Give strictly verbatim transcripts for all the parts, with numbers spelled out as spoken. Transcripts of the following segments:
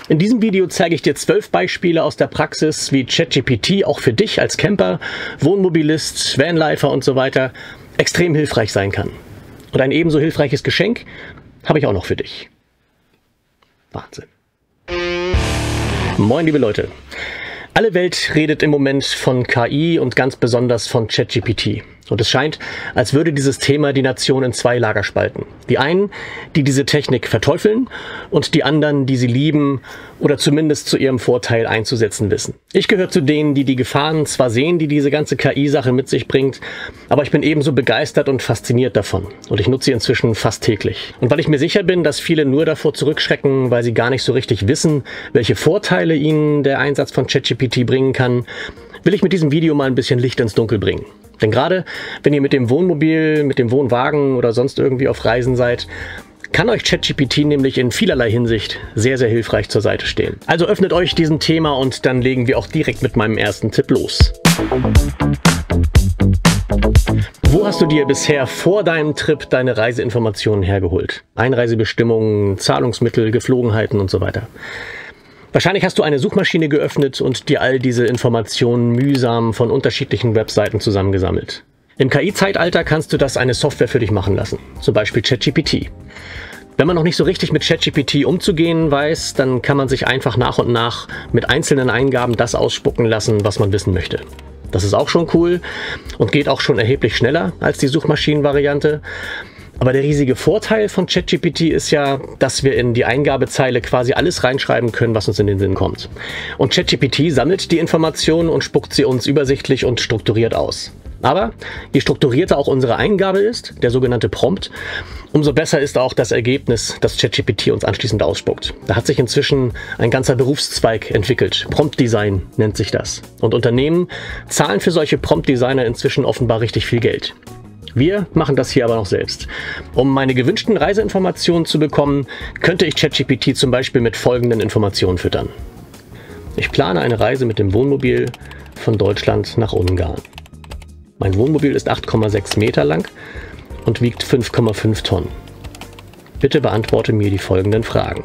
In diesem Video zeige ich dir zwölf Beispiele aus der Praxis, wie ChatGPT auch für dich als Camper, Wohnmobilist, Vanlifer und so weiter extrem hilfreich sein kann. Und ein ebenso hilfreiches Geschenk habe ich auch noch für dich. Wahnsinn. Moin liebe Leute. Alle Welt redet im Moment von K I und ganz besonders von ChatGPT. Und es scheint, als würde dieses Thema die Nation in zwei Lager spalten. Die einen, die diese Technik verteufeln, und die anderen, die sie lieben oder zumindest zu ihrem Vorteil einzusetzen wissen. Ich gehöre zu denen, die die Gefahren zwar sehen, die diese ganze K I-Sache mit sich bringt, aber ich bin ebenso begeistert und fasziniert davon. Und ich nutze sie inzwischen fast täglich. Und weil ich mir sicher bin, dass viele nur davor zurückschrecken, weil sie gar nicht so richtig wissen, welche Vorteile ihnen der Einsatz von ChatGPT bringen kann, will ich mit diesem Video mal ein bisschen Licht ins Dunkel bringen. Denn gerade wenn ihr mit dem Wohnmobil, mit dem Wohnwagen oder sonst irgendwie auf Reisen seid, kann euch ChatGPT nämlich in vielerlei Hinsicht sehr, sehr hilfreich zur Seite stehen. Also öffnet euch diesem Thema und dann legen wir auch direkt mit meinem ersten Tipp los. Wo hast du dir bisher vor deinem Trip deine Reiseinformationen hergeholt? Einreisebestimmungen, Zahlungsmittel, Geflogenheiten und so weiter. Wahrscheinlich hast du eine Suchmaschine geöffnet und dir all diese Informationen mühsam von unterschiedlichen Webseiten zusammengesammelt. Im K I-Zeitalter kannst du das eine Software für dich machen lassen, zum Beispiel ChatGPT. Wenn man noch nicht so richtig mit ChatGPT umzugehen weiß, dann kann man sich einfach nach und nach mit einzelnen Eingaben das ausspucken lassen, was man wissen möchte. Das ist auch schon cool und geht auch schon erheblich schneller als die Suchmaschinenvariante. Aber der riesige Vorteil von ChatGPT ist ja, dass wir in die Eingabezeile quasi alles reinschreiben können, was uns in den Sinn kommt. Und ChatGPT sammelt die Informationen und spuckt sie uns übersichtlich und strukturiert aus. Aber je strukturierter auch unsere Eingabe ist, der sogenannte Prompt, umso besser ist auch das Ergebnis, das ChatGPT uns anschließend ausspuckt. Da hat sich inzwischen ein ganzer Berufszweig entwickelt. Prompt Design nennt sich das. Und Unternehmen zahlen für solche Prompt Designer inzwischen offenbar richtig viel Geld. Wir machen das hier aber noch selbst. Um meine gewünschten Reiseinformationen zu bekommen, könnte ich ChatGPT zum Beispiel mit folgenden Informationen füttern. Ich plane eine Reise mit dem Wohnmobil von Deutschland nach Ungarn. Mein Wohnmobil ist acht Komma sechs Meter lang und wiegt fünf Komma fünf Tonnen. Bitte beantworte mir die folgenden Fragen.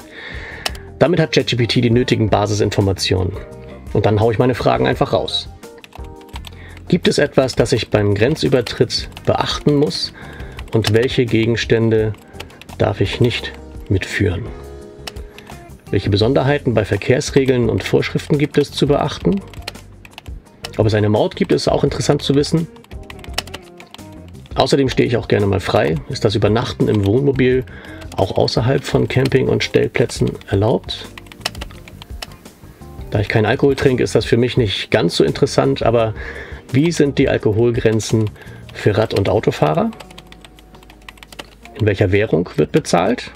Damit hat ChatGPT die nötigen Basisinformationen. Und dann haue ich meine Fragen einfach raus. Gibt es etwas, das ich beim Grenzübertritt beachten muss, und welche Gegenstände darf ich nicht mitführen? Welche Besonderheiten bei Verkehrsregeln und Vorschriften gibt es zu beachten? Ob es eine Maut gibt, ist auch interessant zu wissen. Außerdem stehe ich auch gerne mal frei. Ist das Übernachten im Wohnmobil auch außerhalb von Camping- und Stellplätzen erlaubt? Da ich keinen Alkohol trinke, ist das für mich nicht ganz so interessant, aber wie sind die Alkoholgrenzen für Rad- und Autofahrer? In welcher Währung wird bezahlt?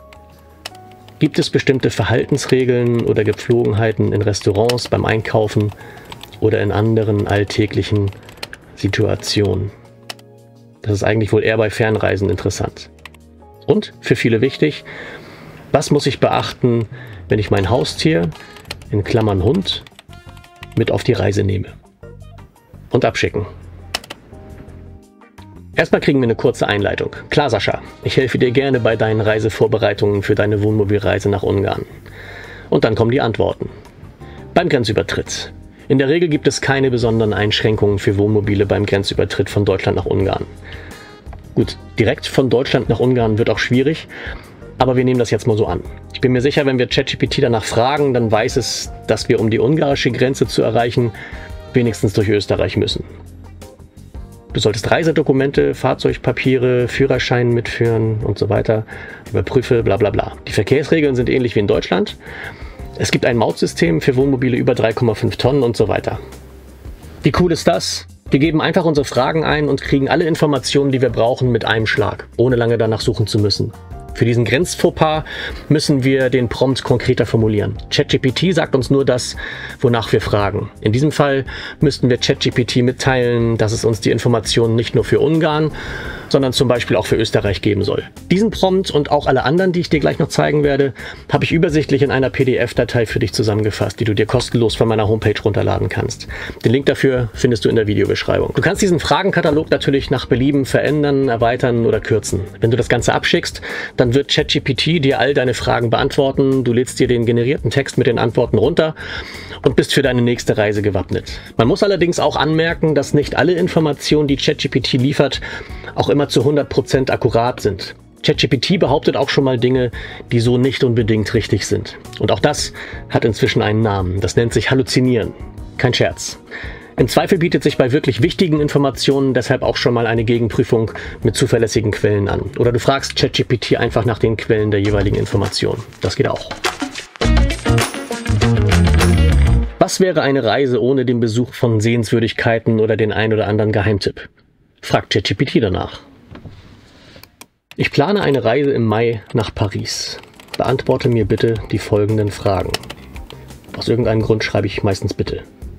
Gibt es bestimmte Verhaltensregeln oder Gepflogenheiten in Restaurants, beim Einkaufen oder in anderen alltäglichen Situationen? Das ist eigentlich wohl eher bei Fernreisen interessant. Und für viele wichtig, was muss ich beachten, wenn ich mein Haustier, in Klammern Hund, mit auf die Reise nehme? Und abschicken. Erstmal kriegen wir eine kurze Einleitung. Klar, Sascha, ich helfe dir gerne bei deinen Reisevorbereitungen für deine Wohnmobilreise nach Ungarn. Und dann kommen die Antworten. Beim Grenzübertritt. In der Regel gibt es keine besonderen Einschränkungen für Wohnmobile beim Grenzübertritt von Deutschland nach Ungarn. Gut, direkt von Deutschland nach Ungarn wird auch schwierig, aber wir nehmen das jetzt mal so an. Ich bin mir sicher, wenn wir ChatGPT danach fragen, dann weiß es, dass wir, um die ungarische Grenze zu erreichen, wenigstens durch Österreich müssen. Du solltest Reisedokumente, Fahrzeugpapiere, Führerschein mitführen und so weiter. Überprüfe, bla bla bla. Die Verkehrsregeln sind ähnlich wie in Deutschland. Es gibt ein Mautsystem für Wohnmobile über drei Komma fünf Tonnen und so weiter. Wie cool ist das? Wir geben einfach unsere Fragen ein und kriegen alle Informationen, die wir brauchen, mit einem Schlag, ohne lange danach suchen zu müssen. Für diesen Grenzfauxpas müssen wir den Prompt konkreter formulieren. ChatGPT sagt uns nur das, wonach wir fragen. In diesem Fall müssten wir ChatGPT mitteilen, dass es uns die Informationen nicht nur für Ungarn, sondern zum Beispiel auch für Österreich geben soll. Diesen Prompt und auch alle anderen, die ich dir gleich noch zeigen werde, habe ich übersichtlich in einer P D F-Datei für dich zusammengefasst, die du dir kostenlos von meiner Homepage runterladen kannst. Den Link dafür findest du in der Videobeschreibung. Du kannst diesen Fragenkatalog natürlich nach Belieben verändern, erweitern oder kürzen. Wenn du das Ganze abschickst, dann wird ChatGPT dir all deine Fragen beantworten. Du lädst dir den generierten Text mit den Antworten runter und bist für deine nächste Reise gewappnet. Man muss allerdings auch anmerken, dass nicht alle Informationen, die ChatGPT liefert, auch immer zu hundert Prozent akkurat sind. ChatGPT behauptet auch schon mal Dinge, die so nicht unbedingt richtig sind. Und auch das hat inzwischen einen Namen. Das nennt sich Halluzinieren. Kein Scherz. Im Zweifel bietet sich bei wirklich wichtigen Informationen deshalb auch schon mal eine Gegenprüfung mit zuverlässigen Quellen an. Oder du fragst ChatGPT einfach nach den Quellen der jeweiligen Information. Das geht auch. Was wäre eine Reise ohne den Besuch von Sehenswürdigkeiten oder den ein oder anderen Geheimtipp? Fragt ChatGPT danach. Ich plane eine Reise im Mai nach Paris. Beantworte mir bitte die folgenden Fragen. Aus irgendeinem Grund schreibe ich meistens bitte.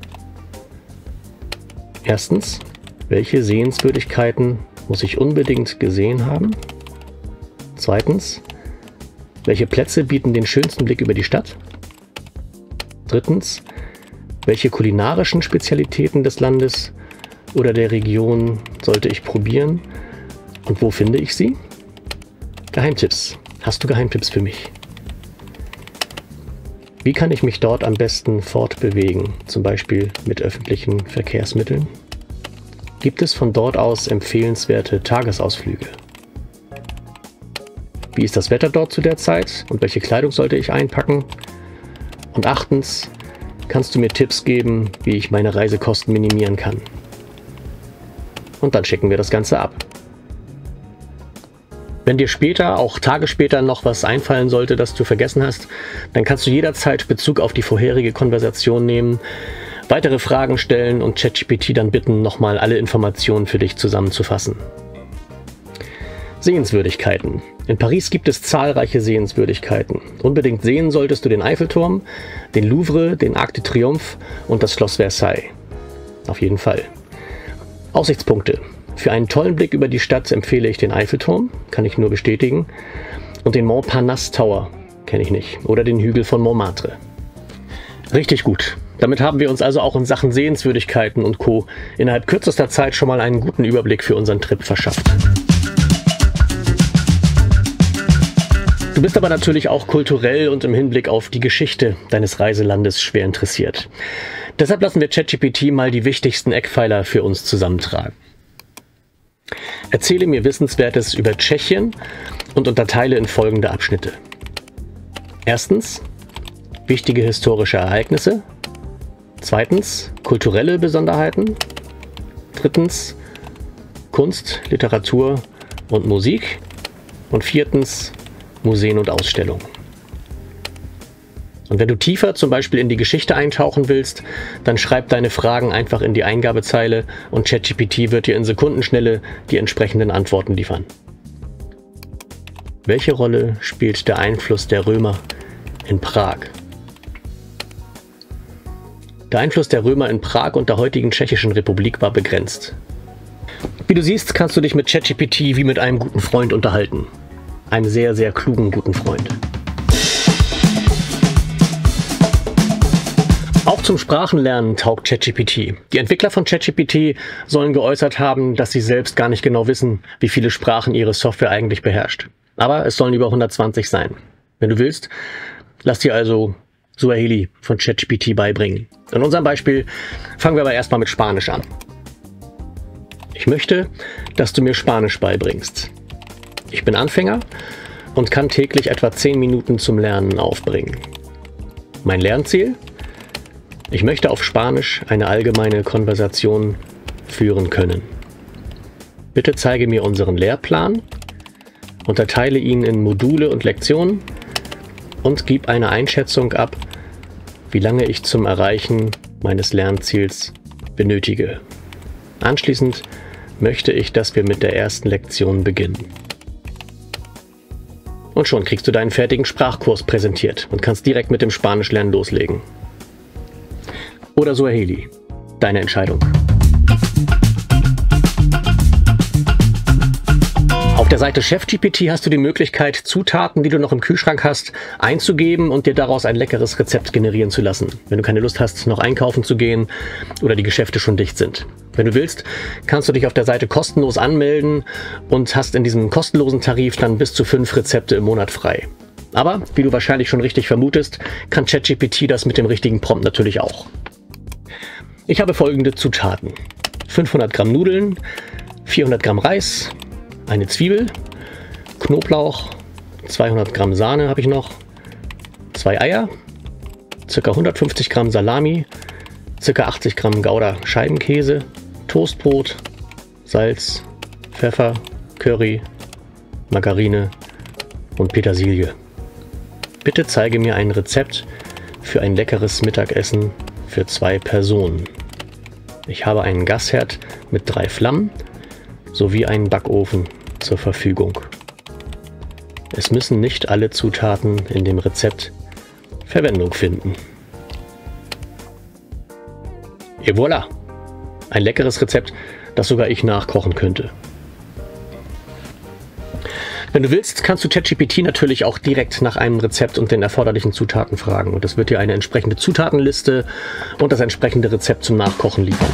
Erstens, welche Sehenswürdigkeiten muss ich unbedingt gesehen haben? Zweitens, welche Plätze bieten den schönsten Blick über die Stadt? Drittens, welche kulinarischen Spezialitäten des Landes oder der Region sollte ich probieren und wo finde ich sie? Geheimtipps. Hast du Geheimtipps für mich? Wie kann ich mich dort am besten fortbewegen, zum Beispiel mit öffentlichen Verkehrsmitteln? Gibt es von dort aus empfehlenswerte Tagesausflüge? Wie ist das Wetter dort zu der Zeit und welche Kleidung sollte ich einpacken? Und achtens, kannst du mir Tipps geben, wie ich meine Reisekosten minimieren kann? Und dann schicken wir das Ganze ab. Wenn dir später, auch Tage später, noch was einfallen sollte, das du vergessen hast, dann kannst du jederzeit Bezug auf die vorherige Konversation nehmen, weitere Fragen stellen und ChatGPT dann bitten, nochmal alle Informationen für dich zusammenzufassen. Sehenswürdigkeiten. In Paris gibt es zahlreiche Sehenswürdigkeiten. Unbedingt sehen solltest du den Eiffelturm, den Louvre, den Arc de Triomphe und das Schloss Versailles. Auf jeden Fall. Aussichtspunkte. Für einen tollen Blick über die Stadt empfehle ich den Eiffelturm, kann ich nur bestätigen, und den Montparnasse Tower, kenne ich nicht, oder den Hügel von Montmartre. Richtig gut. Damit haben wir uns also auch in Sachen Sehenswürdigkeiten und Co. innerhalb kürzester Zeit schon mal einen guten Überblick für unseren Trip verschafft. Du bist aber natürlich auch kulturell und im Hinblick auf die Geschichte deines Reiselandes schwer interessiert. Deshalb lassen wir ChatGPT mal die wichtigsten Eckpfeiler für uns zusammentragen. Erzähle mir Wissenswertes über Tschechien und unterteile in folgende Abschnitte. Erstens, wichtige historische Ereignisse. Zweitens, kulturelle Besonderheiten. Drittens, Kunst, Literatur und Musik. Und viertens, Museen und Ausstellungen. Und wenn du tiefer zum Beispiel in die Geschichte eintauchen willst, dann schreib deine Fragen einfach in die Eingabezeile und ChatGPT wird dir in Sekundenschnelle die entsprechenden Antworten liefern. Welche Rolle spielt der Einfluss der Römer in Prag? Der Einfluss der Römer in Prag und der heutigen Tschechischen Republik war begrenzt. Wie du siehst, kannst du dich mit ChatGPT wie mit einem guten Freund unterhalten. Einem sehr, sehr klugen guten Freund. Auch zum Sprachenlernen taugt ChatGPT. Die Entwickler von ChatGPT sollen geäußert haben, dass sie selbst gar nicht genau wissen, wie viele Sprachen ihre Software eigentlich beherrscht. Aber es sollen über hundertzwanzig sein. Wenn du willst, lass dir also Swahili von ChatGPT beibringen. In unserem Beispiel fangen wir aber erstmal mit Spanisch an. Ich möchte, dass du mir Spanisch beibringst. Ich bin Anfänger und kann täglich etwa zehn Minuten zum Lernen aufbringen. Mein Lernziel? Ich möchte auf Spanisch eine allgemeine Konversation führen können. Bitte zeige mir unseren Lehrplan, unterteile ihn in Module und Lektionen und gib eine Einschätzung ab, wie lange ich zum Erreichen meines Lernziels benötige. Anschließend möchte ich, dass wir mit der ersten Lektion beginnen. Und schon kriegst du deinen fertigen Sprachkurs präsentiert und kannst direkt mit dem Spanischlernen loslegen. Oder Swahili. Deine Entscheidung. Auf der Seite ChefGPT hast du die Möglichkeit, Zutaten, die du noch im Kühlschrank hast, einzugeben und dir daraus ein leckeres Rezept generieren zu lassen, wenn du keine Lust hast, noch einkaufen zu gehen oder die Geschäfte schon dicht sind. Wenn du willst, kannst du dich auf der Seite kostenlos anmelden und hast in diesem kostenlosen Tarif dann bis zu fünf Rezepte im Monat frei. Aber, wie du wahrscheinlich schon richtig vermutest, kann ChatGPT das mit dem richtigen Prompt natürlich auch. Ich habe folgende Zutaten: fünfhundert Gramm Nudeln, vierhundert Gramm Reis, eine Zwiebel, Knoblauch, zweihundert Gramm Sahne habe ich noch, zwei Eier, ca. hundertfünfzig Gramm Salami, ca. achtzig Gramm Gouda Scheibenkäse, Toastbrot, Salz, Pfeffer, Curry, Margarine und Petersilie. Bitte zeige mir ein Rezept für ein leckeres Mittagessen für zwei Personen. Ich habe einen Gasherd mit drei Flammen sowie einen Backofen zur Verfügung. Es müssen nicht alle Zutaten in dem Rezept Verwendung finden. Et voilà! Ein leckeres Rezept, das sogar ich nachkochen könnte. Wenn du willst, kannst du ChatGPT natürlich auch direkt nach einem Rezept und den erforderlichen Zutaten fragen. Und es wird dir eine entsprechende Zutatenliste und das entsprechende Rezept zum Nachkochen liefern.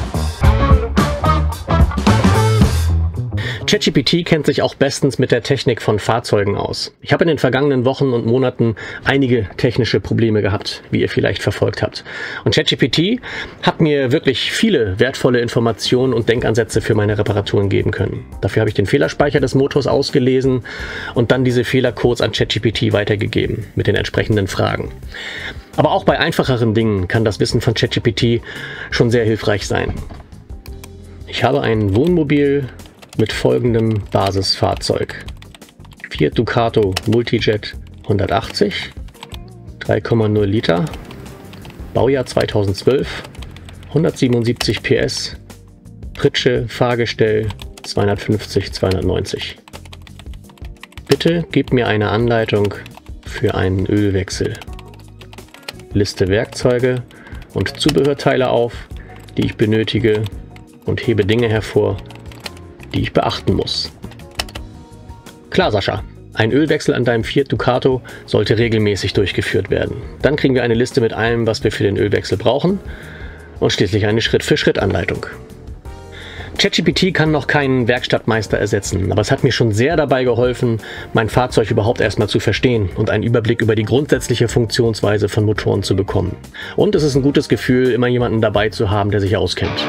ChatGPT kennt sich auch bestens mit der Technik von Fahrzeugen aus. Ich habe in den vergangenen Wochen und Monaten einige technische Probleme gehabt, wie ihr vielleicht verfolgt habt. Und ChatGPT hat mir wirklich viele wertvolle Informationen und Denkansätze für meine Reparaturen geben können. Dafür habe ich den Fehlerspeicher des Motors ausgelesen und dann diese Fehlercodes an ChatGPT weitergegeben mit den entsprechenden Fragen. Aber auch bei einfacheren Dingen kann das Wissen von ChatGPT schon sehr hilfreich sein. Ich habe ein Wohnmobil mit folgendem Basisfahrzeug: Fiat Ducato Multijet hundertachtzig, drei Komma null Liter, Baujahr zweitausendzwölf, hundertsiebenundsiebzig P S, Pritsche Fahrgestell zweihundertfünfzig zweihundertneunzig. Bitte gib mir eine Anleitung für einen Ölwechsel. Liste Werkzeuge und Zubehörteile auf, die ich benötige, und hebe Dinge hervor, die ich beachten muss. Klar, Sascha, ein Ölwechsel an deinem Fiat Ducato sollte regelmäßig durchgeführt werden. Dann kriegen wir eine Liste mit allem, was wir für den Ölwechsel brauchen und schließlich eine Schritt-für-Schritt-Anleitung. ChatGPT kann noch keinen Werkstattmeister ersetzen, aber es hat mir schon sehr dabei geholfen, mein Fahrzeug überhaupt erstmal zu verstehen und einen Überblick über die grundsätzliche Funktionsweise von Motoren zu bekommen. Und es ist ein gutes Gefühl, immer jemanden dabei zu haben, der sich auskennt.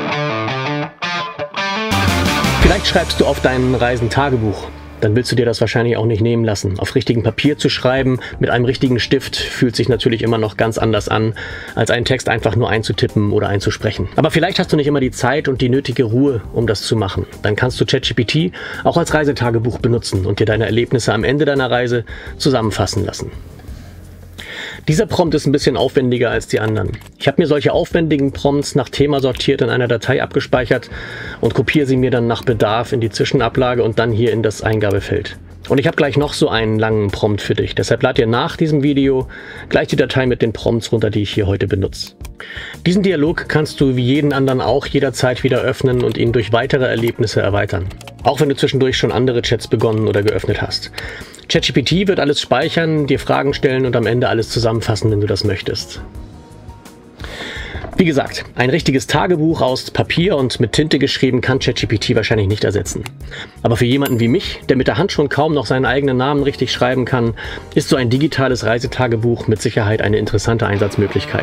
Vielleicht schreibst du auf deinen Reisen Tagebuch. Dann willst du dir das wahrscheinlich auch nicht nehmen lassen. Auf richtigem Papier zu schreiben, mit einem richtigen Stift, fühlt sich natürlich immer noch ganz anders an, als einen Text einfach nur einzutippen oder einzusprechen. Aber vielleicht hast du nicht immer die Zeit und die nötige Ruhe, um das zu machen. Dann kannst du ChatGPT auch als Reisetagebuch benutzen und dir deine Erlebnisse am Ende deiner Reise zusammenfassen lassen. Dieser Prompt ist ein bisschen aufwendiger als die anderen. Ich habe mir solche aufwendigen Prompts nach Thema sortiert in einer Datei abgespeichert und kopiere sie mir dann nach Bedarf in die Zwischenablage und dann hier in das Eingabefeld. Und ich habe gleich noch so einen langen Prompt für dich. Deshalb lad dir nach diesem Video gleich die Datei mit den Prompts runter, die ich hier heute benutze. Diesen Dialog kannst du wie jeden anderen auch jederzeit wieder öffnen und ihn durch weitere Erlebnisse erweitern. Auch wenn du zwischendurch schon andere Chats begonnen oder geöffnet hast. ChatGPT wird alles speichern, dir Fragen stellen und am Ende alles zusammenfassen, wenn du das möchtest. Wie gesagt, ein richtiges Tagebuch aus Papier und mit Tinte geschrieben kann ChatGPT wahrscheinlich nicht ersetzen. Aber für jemanden wie mich, der mit der Hand schon kaum noch seinen eigenen Namen richtig schreiben kann, ist so ein digitales Reisetagebuch mit Sicherheit eine interessante Einsatzmöglichkeit.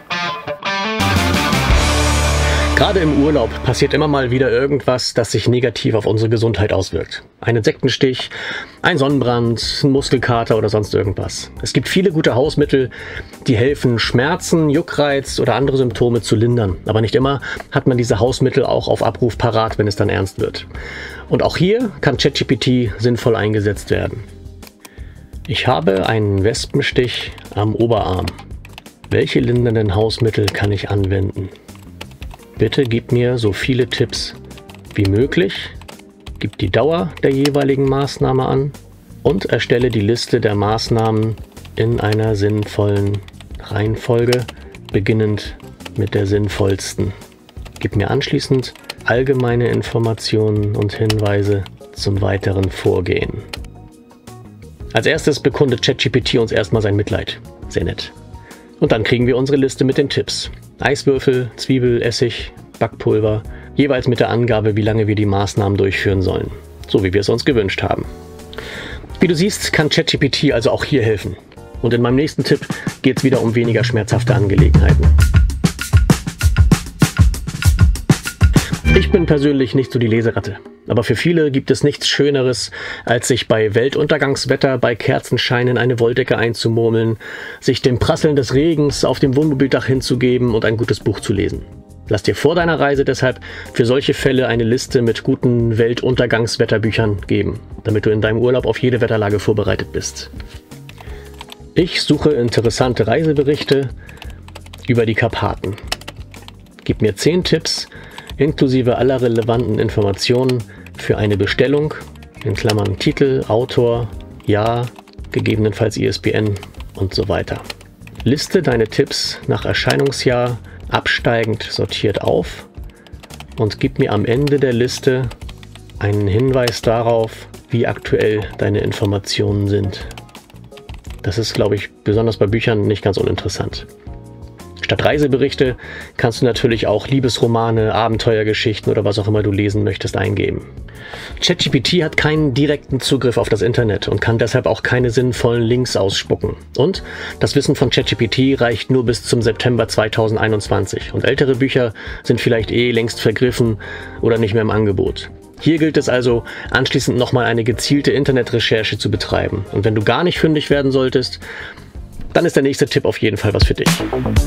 Gerade im Urlaub passiert immer mal wieder irgendwas, das sich negativ auf unsere Gesundheit auswirkt. Ein Insektenstich, ein Sonnenbrand, ein Muskelkater oder sonst irgendwas. Es gibt viele gute Hausmittel, die helfen, Schmerzen, Juckreiz oder andere Symptome zu lindern. Aber nicht immer hat man diese Hausmittel auch auf Abruf parat, wenn es dann ernst wird. Und auch hier kann ChatGPT sinnvoll eingesetzt werden. Ich habe einen Wespenstich am Oberarm. Welche lindernden Hausmittel kann ich anwenden? Bitte gib mir so viele Tipps wie möglich, gib die Dauer der jeweiligen Maßnahme an und erstelle die Liste der Maßnahmen in einer sinnvollen Reihenfolge, beginnend mit der sinnvollsten. Gib mir anschließend allgemeine Informationen und Hinweise zum weiteren Vorgehen. Als erstes bekundet ChatGPT uns erstmal sein Mitleid. Sehr nett. Und dann kriegen wir unsere Liste mit den Tipps. Eiswürfel, Zwiebel, Essig, Backpulver, jeweils mit der Angabe, wie lange wir die Maßnahmen durchführen sollen. So wie wir es uns gewünscht haben. Wie du siehst, kann ChatGPT also auch hier helfen. Und in meinem nächsten Tipp geht es wieder um weniger schmerzhafte Angelegenheiten. Ich bin persönlich nicht so die Leseratte, aber für viele gibt es nichts Schöneres, als sich bei Weltuntergangswetter bei Kerzenschein in eine Wolldecke einzumurmeln, sich dem Prasseln des Regens auf dem Wohnmobildach hinzugeben und ein gutes Buch zu lesen. Lass dir vor deiner Reise deshalb für solche Fälle eine Liste mit guten Weltuntergangswetterbüchern geben, damit du in deinem Urlaub auf jede Wetterlage vorbereitet bist. Ich suche interessante Reiseberichte über die Karpaten. Gib mir zehn Tipps, inklusive aller relevanten Informationen für eine Bestellung, in Klammern Titel, Autor, Jahr, gegebenenfalls I S B N und so weiter. Liste deine Tipps nach Erscheinungsjahr absteigend sortiert auf und gib mir am Ende der Liste einen Hinweis darauf, wie aktuell deine Informationen sind. Das ist, glaube ich, besonders bei Büchern nicht ganz uninteressant. Statt Reiseberichte kannst du natürlich auch Liebesromane, Abenteuergeschichten oder was auch immer du lesen möchtest eingeben. ChatGPT hat keinen direkten Zugriff auf das Internet und kann deshalb auch keine sinnvollen Links ausspucken. Und das Wissen von ChatGPT reicht nur bis zum September zweitausendeinundzwanzig und ältere Bücher sind vielleicht eh längst vergriffen oder nicht mehr im Angebot. Hier gilt es also, anschließend nochmal eine gezielte Internetrecherche zu betreiben. Und wenn du gar nicht fündig werden solltest, dann ist der nächste Tipp auf jeden Fall was für dich.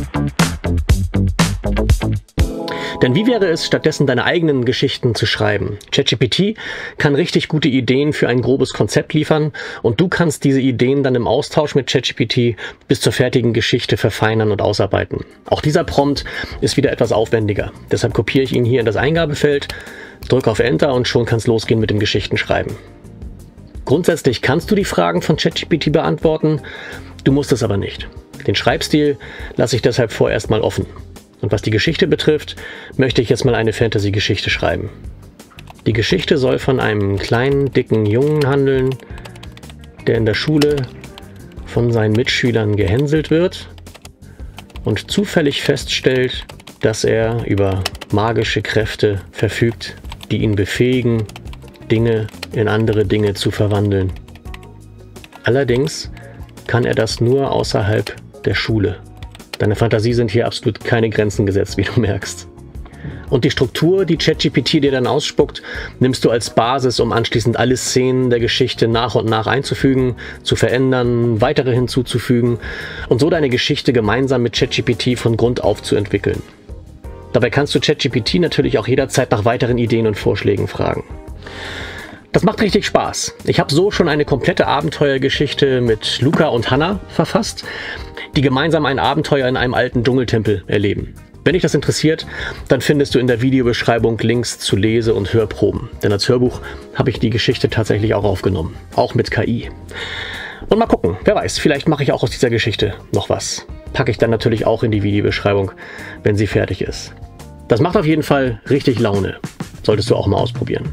Denn wie wäre es, stattdessen deine eigenen Geschichten zu schreiben? ChatGPT kann richtig gute Ideen für ein grobes Konzept liefern und du kannst diese Ideen dann im Austausch mit ChatGPT bis zur fertigen Geschichte verfeinern und ausarbeiten. Auch dieser Prompt ist wieder etwas aufwendiger. Deshalb kopiere ich ihn hier in das Eingabefeld, drücke auf Enter und schon kann es losgehen mit dem Geschichtenschreiben. Grundsätzlich kannst du die Fragen von ChatGPT beantworten, du musst es aber nicht. Den Schreibstil lasse ich deshalb vorerst mal offen. Und was die Geschichte betrifft, möchte ich jetzt mal eine Fantasy-Geschichte schreiben. Die Geschichte soll von einem kleinen, dicken Jungen handeln, der in der Schule von seinen Mitschülern gehänselt wird und zufällig feststellt, dass er über magische Kräfte verfügt, die ihn befähigen, Dinge in andere Dinge zu verwandeln. Allerdings kann er das nur außerhalb der Schule. Deiner Fantasie sind hier absolut keine Grenzen gesetzt, wie du merkst. Und die Struktur, die ChatGPT dir dann ausspuckt, nimmst du als Basis, um anschließend alle Szenen der Geschichte nach und nach einzufügen, zu verändern, weitere hinzuzufügen und so deine Geschichte gemeinsam mit ChatGPT von Grund auf zu entwickeln. Dabei kannst du ChatGPT natürlich auch jederzeit nach weiteren Ideen und Vorschlägen fragen. Das macht richtig Spaß. Ich habe so schon eine komplette Abenteuergeschichte mit Luca und Hannah verfasst, die gemeinsam ein Abenteuer in einem alten Dschungeltempel erleben. Wenn dich das interessiert, dann findest du in der Videobeschreibung Links zu Lese- und Hörproben. Denn als Hörbuch habe ich die Geschichte tatsächlich auch aufgenommen. Auch mit K I. Und mal gucken, wer weiß, vielleicht mache ich auch aus dieser Geschichte noch was. Packe ich dann natürlich auch in die Videobeschreibung, wenn sie fertig ist. Das macht auf jeden Fall richtig Laune. Solltest du auch mal ausprobieren.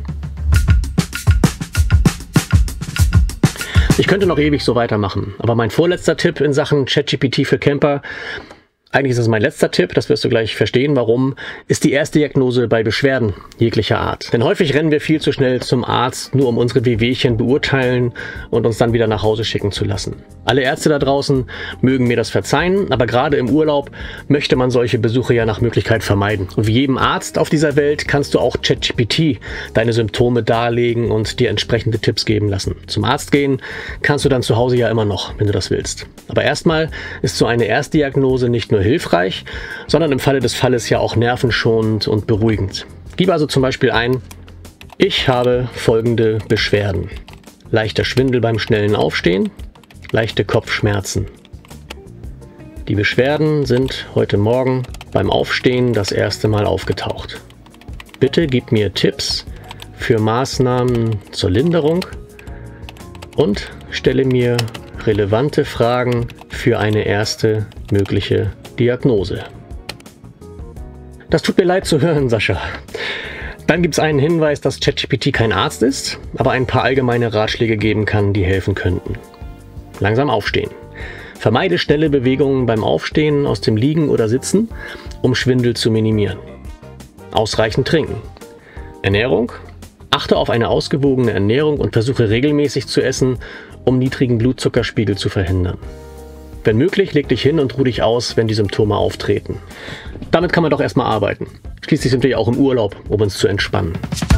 Ich könnte noch ewig so weitermachen, aber mein vorletzter Tipp in Sachen ChatGPT für Camper, eigentlich ist es mein letzter Tipp, das wirst du gleich verstehen, warum, ist die Erstdiagnose bei Beschwerden jeglicher Art. Denn häufig rennen wir viel zu schnell zum Arzt, nur um unsere Wehwehchen beurteilen und uns dann wieder nach Hause schicken zu lassen. Alle Ärzte da draußen mögen mir das verzeihen, aber gerade im Urlaub möchte man solche Besuche ja nach Möglichkeit vermeiden. Und wie jedem Arzt auf dieser Welt kannst du auch ChatGPT deine Symptome darlegen und dir entsprechende Tipps geben lassen. Zum Arzt gehen kannst du dann zu Hause ja immer noch, wenn du das willst. Aber erstmal ist so eine Erstdiagnose nicht nur hilfreich, sondern im Falle des Falles ja auch nervenschonend und beruhigend. Gib also zum Beispiel ein: Ich habe folgende Beschwerden. Leichter Schwindel beim schnellen Aufstehen, leichte Kopfschmerzen. Die Beschwerden sind heute Morgen beim Aufstehen das erste Mal aufgetaucht. Bitte gib mir Tipps für Maßnahmen zur Linderung und stelle mir relevante Fragen für eine erste mögliche Diagnose. Das tut mir leid zu hören, Sascha. Dann gibt es einen Hinweis, dass ChatGPT kein Arzt ist, aber ein paar allgemeine Ratschläge geben kann, die helfen könnten. Langsam aufstehen. Vermeide schnelle Bewegungen beim Aufstehen aus dem Liegen oder Sitzen, um Schwindel zu minimieren. Ausreichend trinken. Ernährung. Achte auf eine ausgewogene Ernährung und versuche regelmäßig zu essen, um niedrigen Blutzuckerspiegel zu verhindern. Wenn möglich, leg dich hin und ruh dich aus, wenn die Symptome auftreten. Damit kann man doch erstmal arbeiten. Schließlich sind wir ja auch im Urlaub, um uns zu entspannen.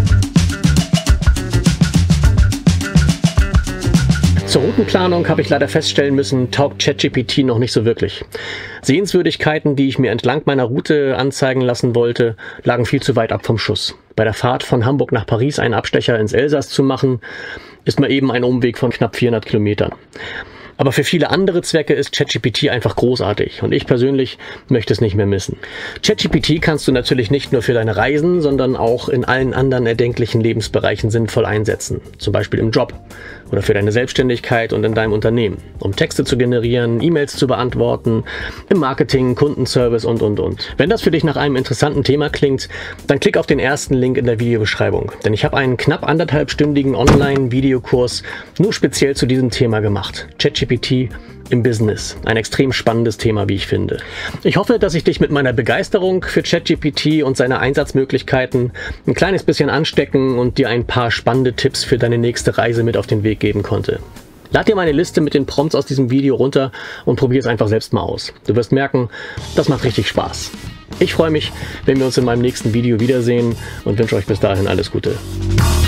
Zur Routenplanung habe ich leider feststellen müssen, taugt ChatGPT noch nicht so wirklich. Sehenswürdigkeiten, die ich mir entlang meiner Route anzeigen lassen wollte, lagen viel zu weit ab vom Schuss. Bei der Fahrt von Hamburg nach Paris einen Abstecher ins Elsass zu machen, ist mal eben ein Umweg von knapp vierhundert Kilometern. Aber für viele andere Zwecke ist ChatGPT einfach großartig und ich persönlich möchte es nicht mehr missen. ChatGPT kannst du natürlich nicht nur für deine Reisen, sondern auch in allen anderen erdenklichen Lebensbereichen sinnvoll einsetzen. Zum Beispiel im Job oder für deine Selbstständigkeit und in deinem Unternehmen, um Texte zu generieren, E-Mails zu beantworten, im Marketing, Kundenservice und, und, und. Wenn das für dich nach einem interessanten Thema klingt, dann klick auf den ersten Link in der Videobeschreibung, denn ich habe einen knapp anderthalbstündigen Online-Videokurs nur speziell zu diesem Thema gemacht. ChatGPT im Business. Ein extrem spannendes Thema, wie ich finde. Ich hoffe, dass ich dich mit meiner Begeisterung für ChatGPT und seine Einsatzmöglichkeiten ein kleines bisschen anstecken und dir ein paar spannende Tipps für deine nächste Reise mit auf den Weg geben konnte. Lad dir meine Liste mit den Prompts aus diesem Video runter und probier es einfach selbst mal aus. Du wirst merken, das macht richtig Spaß. Ich freue mich, wenn wir uns in meinem nächsten Video wiedersehen und wünsche euch bis dahin alles Gute.